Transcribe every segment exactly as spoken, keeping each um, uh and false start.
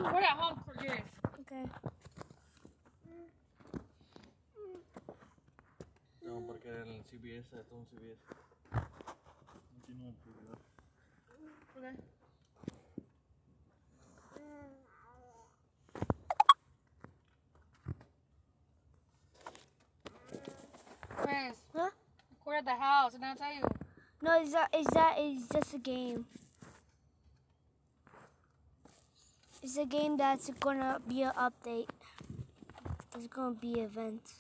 We're at home for this. Okay. No, porque el C B S, esto es un C B S. Aquí no hay publicidad. Okay. Chris, Huh? we're at the house, and I'll tell you. No, it's that. It's that. It's just a game. It's a game that's gonna be an update. It's gonna be events.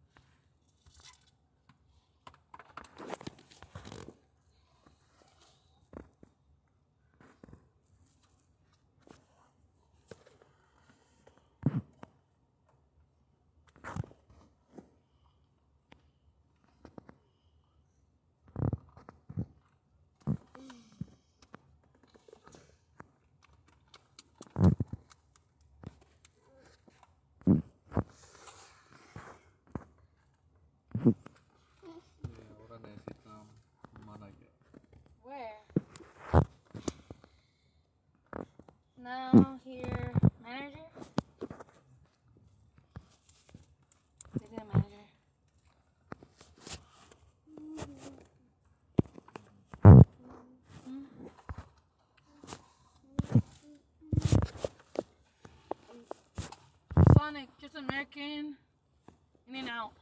Ahora necesita un manager. Where? Now, here, manager? Is it a manager? Hmm? Sonic, just American, in and out.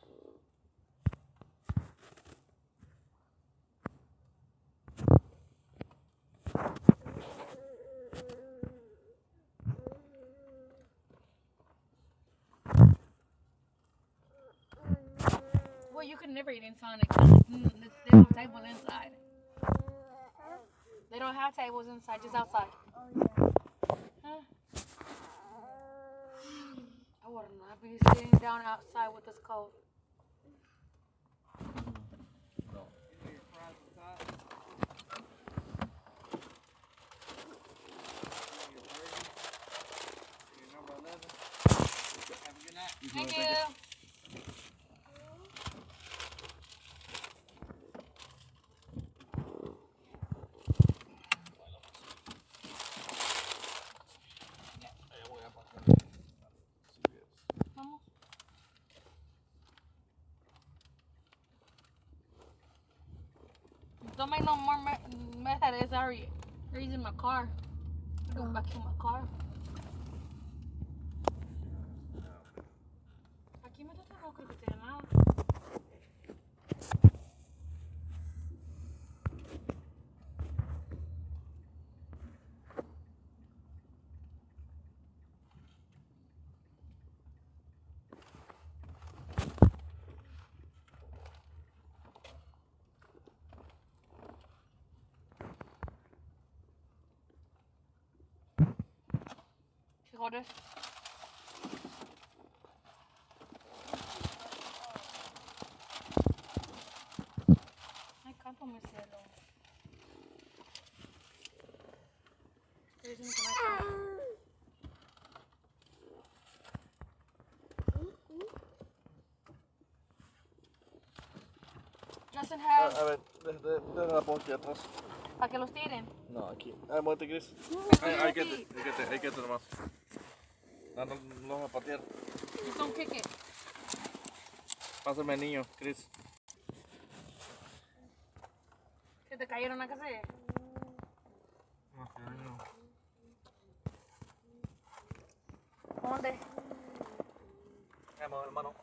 Well, you could never eat in Sonic. Mm, They don't have tables inside. They don't have tables inside, just outside. Huh? I would not be sitting down outside with this cold. No. Thank you. Vamos. Don't make no more me- mess out of this area. They're using my car. Go back to my car. Aquí me tratan no creo que tiene nada. Joder. Ay, canto mi cielo. Estoy diciendo que no hay cámara. Justin A, has a ver, deja de la pongo aquí atrás. para que los tiren. No, aquí. Ah, muévete, Chris. Ay, ay, que te, ay, que te, ay, que te nomás. No, no, no vas a patear. Just don't kick it. Pásame el niño, Chris. Se te cayeron acá, ¿sí? No, que ay, no. ¿Dónde? Eh, mueve el mano.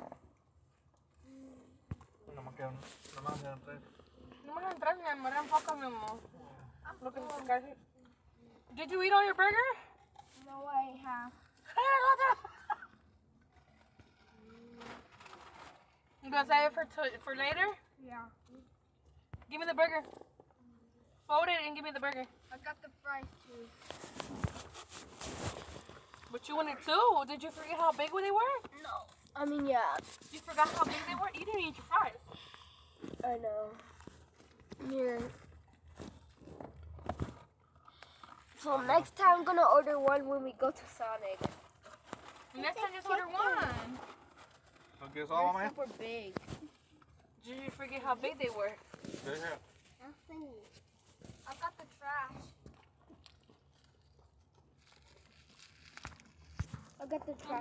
No más quedan, no más quedan tres. No me lo entras, mi amor. Enfoca, mi amor. Look at this guy. Did you eat all your burger? No, I have. You gonna save it for t- for later? Yeah. Give me the burger. Fold it and give me the burger. I got the fries too. But you wanted two. Did you forget how big they were? No. I mean, yeah. You forgot how big they were? You didn't eat your fries. I know. Here. So next time I'm gonna order one when we go to Sonic. Next time just order one. ¿No quieres agua, mamá? Super big. Did you forget how big they were? Deja. Nothing. I got the trash. I'll get the trash.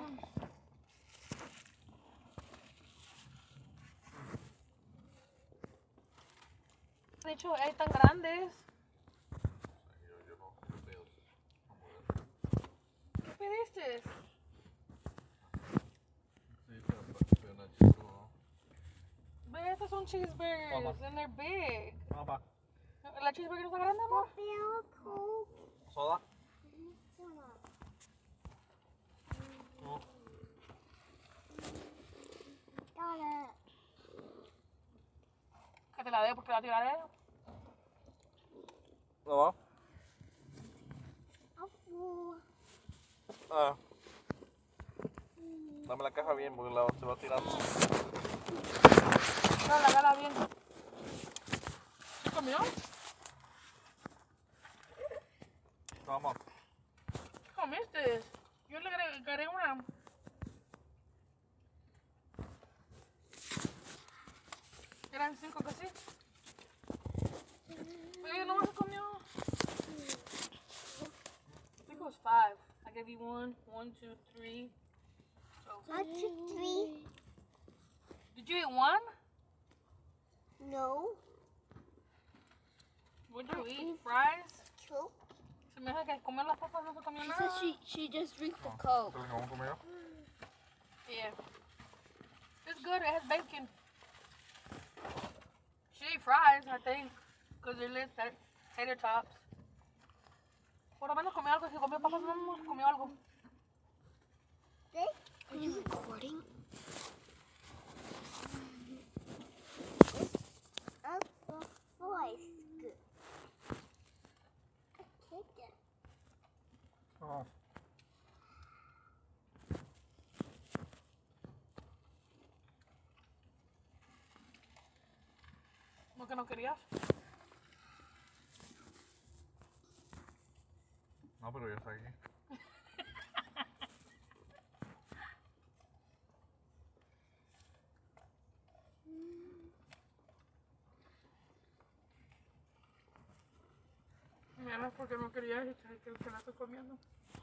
De hecho, hay tan grandes. ¿Qué pediste? Ve, estos son cheeseburgers and they're big. ¿La cheeseburger no está grande, amor? ¿Soda? No. Que te la dé porque la tiraré. ¿No va? Ah. Dame la caja bien porque la, se va tirando. No, la gala bien. ¿Sí comió? Vamos. ¿Qué comiste? Yo le agregué, agregué una. Eran cinco que sí. Oye, no se comió. I think it was five. I gave you one, one, two, three. So, One, two, three. did you eat one? No. What did you eat? Fries? Two. Se me hace que comer las papas no se comió She nada. says she, she just drinks the Coke. ¿Entonces cómo comió? Yeah. It's good. It has bacon. She ate fries, I think, because they're lit tater tops. Por lo menos comió algo. Si comió papas, no comió algo. Are you recording? Oh. ¿No que no querías? No, pero ya está aquí. Mira, porque no querías y que se la estoy comiendo.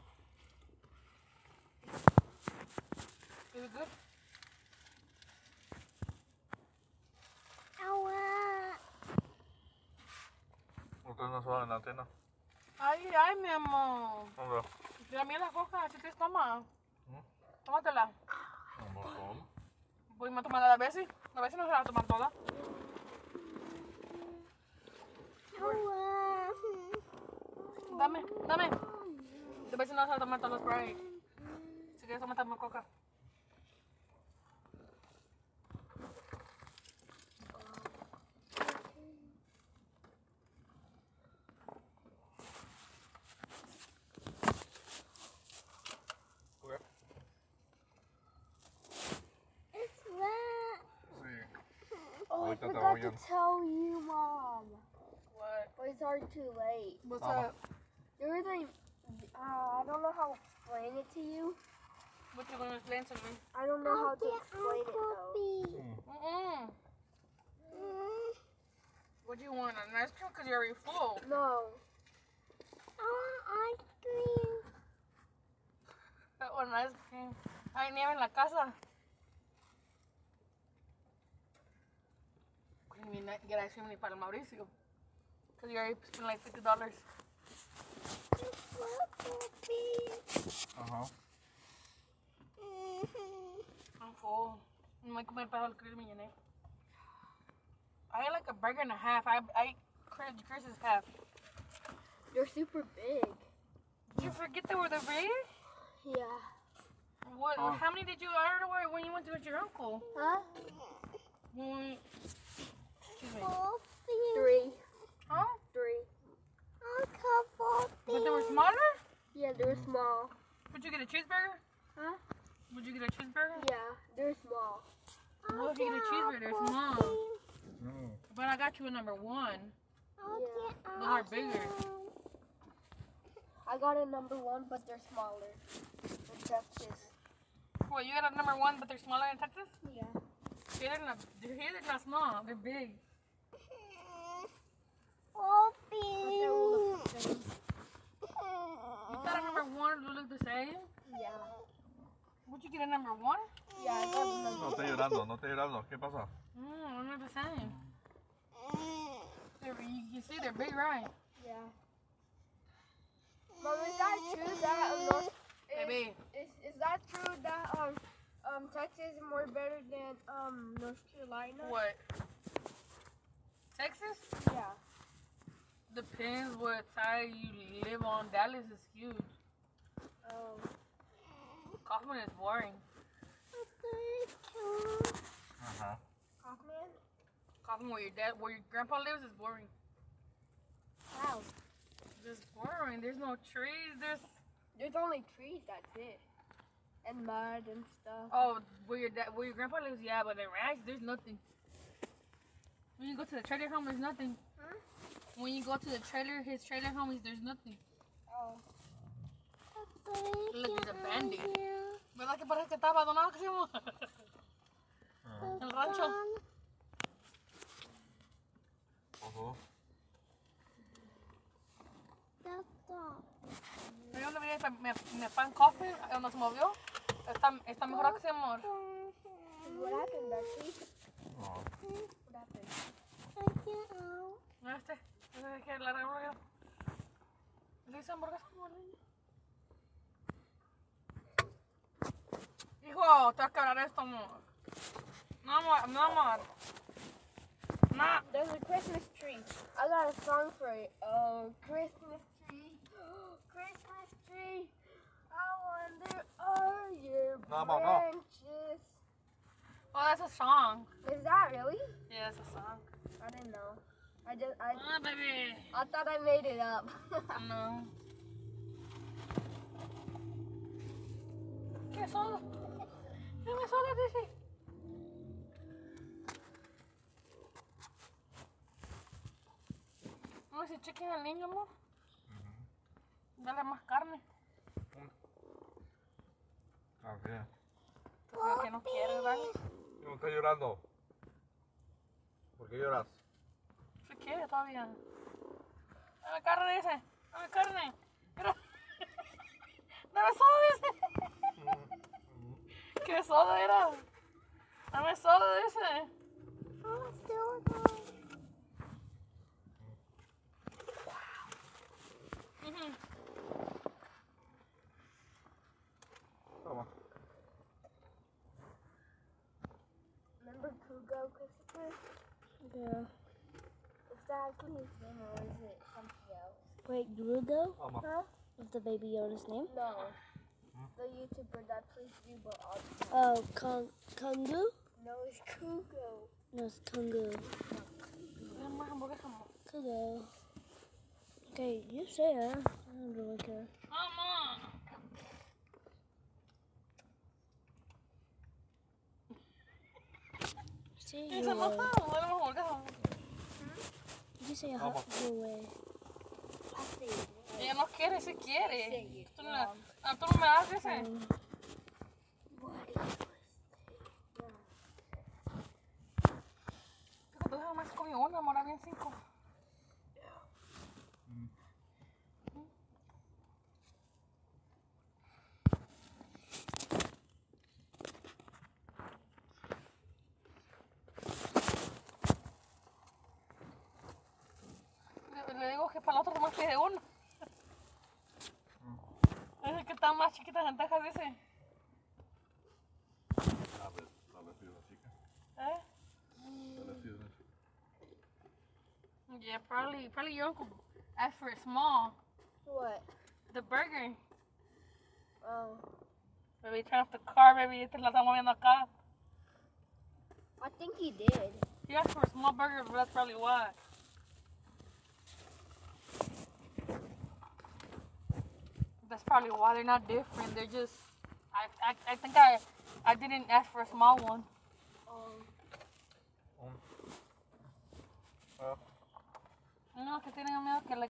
Is it good? ¿Ustedes no saben la antena? Ay, ay, mi amor. ¿Dónde? Mira, mira la coca, así te toma. ¿Mm? Tómatela. Un montón. Voy a tomar la Bessie. La Bessie no se la va a tomar toda. Dame, dame. La Bessie no se va a tomar toda la Sprite. Si quieres, tomar más coca. Oh, I Ahorita te forgot voy to a- tell you, Mom. What? But it's already too late. What's Mama. up? There was a, uh, I don't know how to explain it to you. What you gonna explain to me? I don't know how to explain it though. Mm-mm. What do you want? An ice cream? Because you're already full. No. I want ice cream. That one ice cream. Ay, nieve en la casa. Couldn't even get ice cream ni para el Mauricio. Because you already spent like fifty dollars. Ajá. I'm full. No me comer para el Chris me llené. I ate like a burger and a half. I I ate Chris, Chris's half. They're super big. Did you forget they were the big? Yeah. What? Oh. How many did you order when you went to with your uncle? Huh? When we, excuse me. Three. Huh? Three. But they were smaller? Yeah, they're small. Would you get a cheeseburger? Huh? Would you get a cheeseburger? Yeah, they're small. Well, if you get a cheeseburger, they're small. Mm. But I got you a number one. Yeah. Those are bigger. I got a number one, but they're smaller. In Texas. What, you got a number one, but they're smaller in Texas? Yeah. Here they're not, here they're not small. They're big. But they all look the same. You thought a number one would look the same? Yeah. get a number one? Yeah, I got number No esté llorando, no esté llorando. ¿Qué pasa? Mm, I'm not the same. They're, you can see they're big, right? Yeah. Mom, is that true that um, North, Baby. is, is, is that true that um um Texas is more better than um North Carolina? What? Texas? Yeah. Depends what side you live on. Dallas is huge. Um. Kaufman is boring. Ajá. Kaufman? Kaufman, where your dad, where your grandpa lives, is boring. Wow. Just boring. There's no trees. There's There's only trees. That's it. And mud and stuff. oh, where your dad, where your grandpa lives, yeah, but the ranch, there's nothing. When you go to the trailer home, there's nothing. Huh? When you go to the trailer, his trailer home, there's nothing. Oh. Look, it's abandoned. ¿Verdad que parece que está abandonado? ¿Qué hacemos? El rancho. Ojo. Yo donde viene mi, mi pan coffee, donde se movió, está, está mejor que se amor. What happened, Becky? No. What happened? No, este, este es que la arreglo yo. Le hice hamburguesa como niño. Hijo, te vas a quebrar esto, amor. No, amor, no, amor. No. There's a Christmas tree. I got a song for it. Oh, Christmas tree. Christmas tree. I wonder are your No, no, no. branches. Oh, that's a song. Is that really? Yeah, it's a song. I didn't know. I just I Ah, baby. I thought I made it up. No. ¿Qué soda? Dame soda, dice. No, ese chicken al niño, amor. Dale más carne. Ah, bien. Porque que no quiere, ¿vale? No está llorando. ¿Por qué lloras? Se quiere todavía. Dame carne, dice. Dame carne. Mira. Dame soda, dice. ¿Qué soda era? Dame soda, dice. Ujú. Toma. Remember Kugo, Christopher? Yeah. Is that actually his name or is it something else? Wait, Grugo Toma. Huh? is the baby Yoda's name? No. The YouTuber that plays Yubo all the time. Oh, Kung Kungu? No, it's Kugo. No, it's Kungu. Dame más hamburguesa, amor. Kugo. Okay, you say it. I don't really care. Mama. Say Dice, your no, way. dame más hamburguesa. You say a Vamos. hot your way. I say it. Ella no quiere, si quiere. Say it. Tú no, ah, tú no me das, dice. Um, Tú nada más comí una, amor, habían cinco. Le, le digo que para la otra nomás pide uno. Es que están más chiquitas en Texas, dice. A ver, a ver si es una chica. ¿Eh? A ver si es una chica. Yeah, probably, probably your uncle asked for it small. What? The burger. Oh. Baby, turn off the car, baby. Esta la estamos moviendo acá. I think he did. He asked for a small burger, but that's probably why. That's probably why they're not different. They're just, I, I, I think I, I didn't ask for a small one. Um, Ah. No, que tienen miedo que le